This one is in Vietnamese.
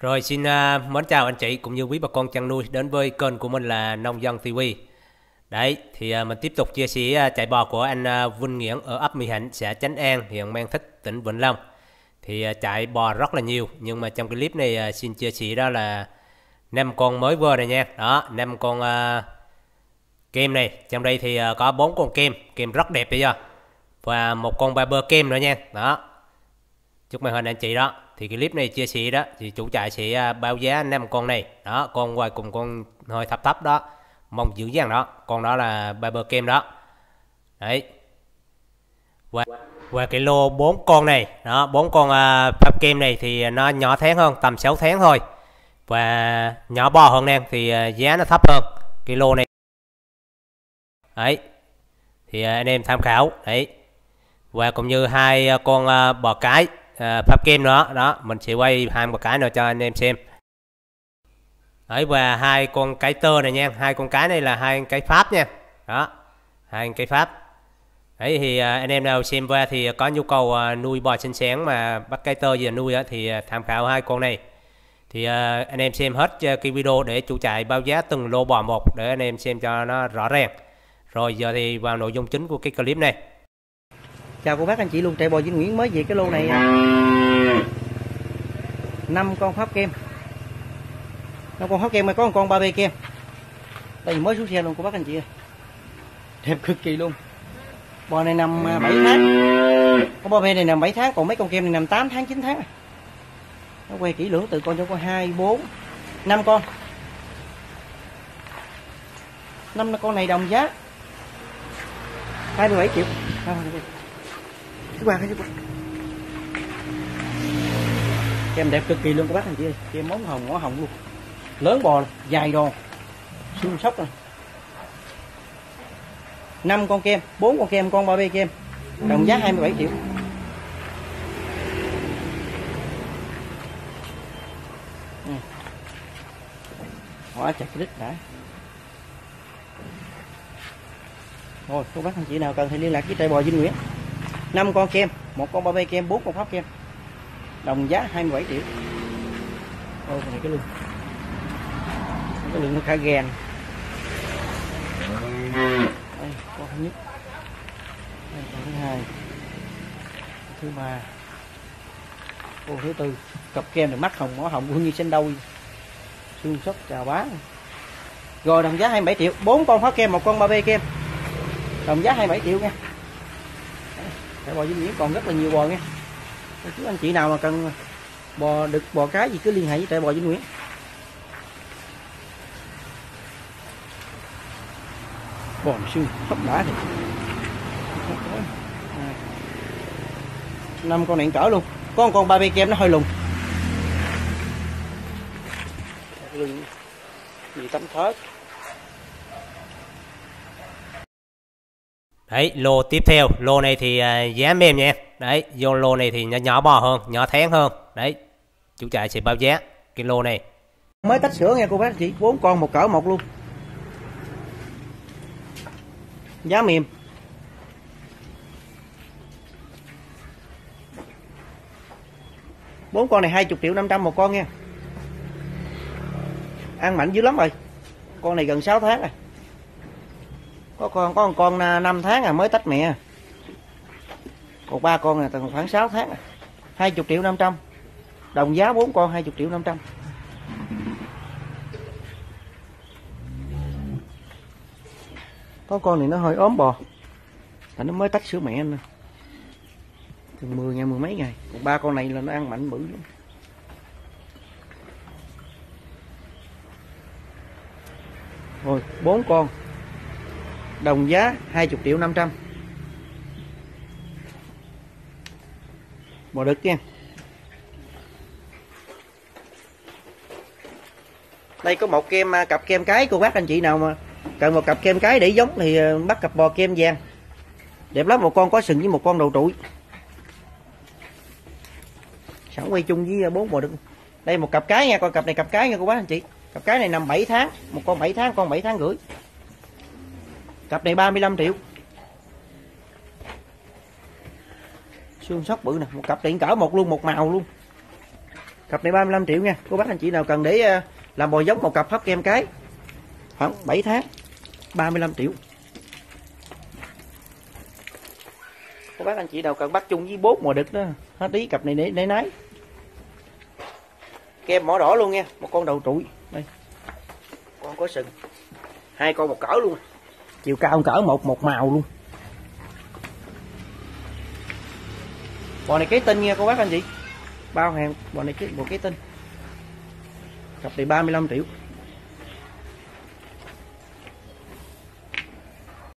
Rồi xin mến chào anh chị cũng như quý bà con chăn nuôi đến với kênh của mình là Nông Dân TV. Đấy thì mình tiếp tục chia sẻ chạy bò của anh Vinh Nguyễn ở ấp Mỹ Hạnh, xã Chánh An, huyện Mang Thít, tỉnh Vĩnh Long. Thì chạy bò rất là nhiều, nhưng mà trong cái clip này xin chia sẻ đó là 5 con mới vừa này nha. Đó, 5 con kem này. Trong đây thì có 4 con kem rất đẹp bây giờ. Và một con ba bơ kem nữa nha. Đó. Chúc màn hình anh chị đó. Thì cái clip này chia sẻ đó thì chủ trại sẽ báo giá 5 con này. Đó, con ngoài cùng con hơi thấp thấp đó, mong dữ dằn đó, con đó là Barber Kem đó. Đấy. Và cái lô 4 con này, đó, 4 con Pháp Kem này thì nó nhỏ tháng hơn, tầm 6 tháng thôi. Và nhỏ bò hơn em thì giá nó thấp hơn cái lô này. Đấy. Thì anh em tham khảo. Đấy. Và cũng như hai con bò cái Pháp Kem nữa đó, mình sẽ quay hai con cái nữa cho anh em xem. Đấy, và hai con cái tơ này nha, hai con cái này là hai cái Pháp nha. Đó, hai cái Pháp. Đấy thì anh em nào xem qua thì có nhu cầu nuôi bò sinh sản mà bắt cái tơ về nuôi thì tham khảo hai con này. Thì anh em xem hết cái video để chủ trại báo giá từng lô bò một để anh em xem cho nó rõ ràng. Rồi giờ thì vào nội dung chính của cái clip này. Chào cô bác anh chị luôn, trại bò Vinh Nguyễn mới về cái lô này 5 con Pháp Kem. 5 con Pháp Kem mà có một con 3B kem. Đây mới xuống xe luôn cô bác anh chị ơi. Đẹp cực kỳ luôn. Bò này nằm 7 tháng. Con bò này nằm 7 tháng, còn mấy con kem này nằm 8 tháng 9 tháng. Nó quay kỹ lưỡng từ con cho con 2 4 5 con. 5 con này đồng giá 27 triệu. Kem đẹp cực kỳ luôn các bác anh chị ơi. Kem móng hồng ngõ hồng luôn, lớn bò dài đòn xương sóc này. 5 con kem, 4 con kem, con 3B kem, đồng giá 27 triệu. Hóa chặt đít đã. Thôi các bác anh chị nào cần thì liên lạc với trại bò Vinh Nguyễn. 5 con kem, một con 3B kem, 4 con Pháp kem, đồng giá 27 triệu. Ô này cái lưng nó khá ghen. Đây, con thứ nhất, đây, con thứ hai, thứ ba, con thứ tư. Cặp kem này mắt hồng mỏ hồng cũng như xanh đôi, xương sốt chào bá. Rồi đồng giá 27 triệu. 4 con Pháp kem, một con 3B kem, đồng giá 27 triệu nha. Trại bò Vinh Nguyễn còn rất là nhiều bò nha. Chứ anh chị nào mà cần bò đực bò cái gì cứ liên hệ với trại bò Vinh Nguyễn. Bò xương hấp đã thì 5 con này cỡ luôn. Có một con 3B kem nó hơi lùn. Lưng gì tấm thớt. Đấy, lô tiếp theo, lô này thì giá mềm nha. Đấy, vô lô này thì nó nhỏ bò hơn, nhỏ tháng hơn. Đấy, chủ trại sẽ báo giá cái lô này. Mới tách sữa nha cô bác chị, 4 con một cỡ một luôn. Giá mềm. Bốn con này 20 triệu 500 một con nha. Ăn mạnh dữ lắm rồi. Con này gần 6 tháng rồi. Có một con 5 tháng mới tách mẹ. Còn 3 con này tầm khoảng 6 tháng. 20 triệu 500. Đồng giá 4 con 20 triệu 500. Có con này nó hơi ốm bò. Tại nó mới tách sữa mẹ nè. Chừng 10 ngày, 10 mấy ngày. Còn 3 con này là nó ăn mạnh bự lắm. Rồi 4 con đồng giá 20 triệu 500. Bò đực nha. Đây có một cặp kem cái, cô bác anh chị nào mà cần một cặp kem cái để giống thì bắt cặp bò kem vàng. Đẹp lắm, một con có sừng với một con đầu trụi. Sẵn quay chung với 4 bò đực. Đây một cặp cái nha, con cặp này cặp cái nha cô bác anh chị. Cặp cái này nằm 7 tháng, một con 7 tháng, con 7 tháng rưỡi. Cặp này 35 triệu. Xương sóc bự nè, một cặp điện cỡ một luôn, một màu luôn. Cặp này 35 triệu nha. Cô bác anh chị nào cần để làm bò giống một cặp hấp kem cái khoảng 7 tháng 35 triệu. Cô bác anh chị nào cần bắt chung với bốt mồi đực đó hết ý, cặp này để nái. Kem mỏ đỏ luôn nha, một con đầu trụi đây, con có sừng, hai con một cỡ luôn, chiều cao cỡ một màu luôn. Bò này kế tinh nha cô bác anh chị, bao hàng bò này một kế tinh. Cặp này 35 triệu.